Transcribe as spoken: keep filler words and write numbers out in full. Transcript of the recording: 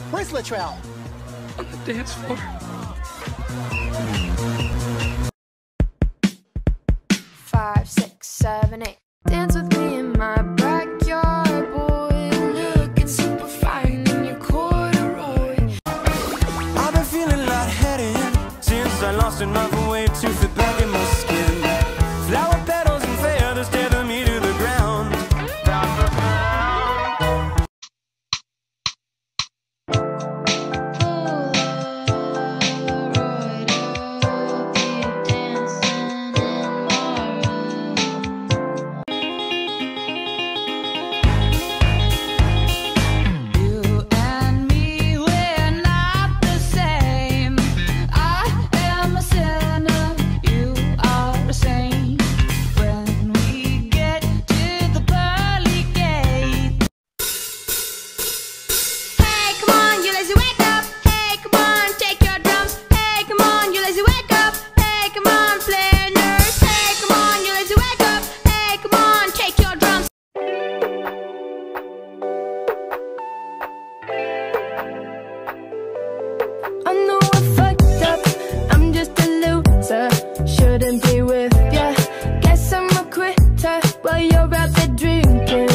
Where's Latrell? On the dance floor. Five, six, seven, eight. Dance with me in my backyard, boy. Looking super fine in your corduroy. I've been feeling lightheaded since I lost enough weight to fit back in my skin. Flower petals and feathers tether me to the ground. I know I fucked up, I'm just a loser. Shouldn't be with ya. Guess I'm a quitter while you're out there drinking.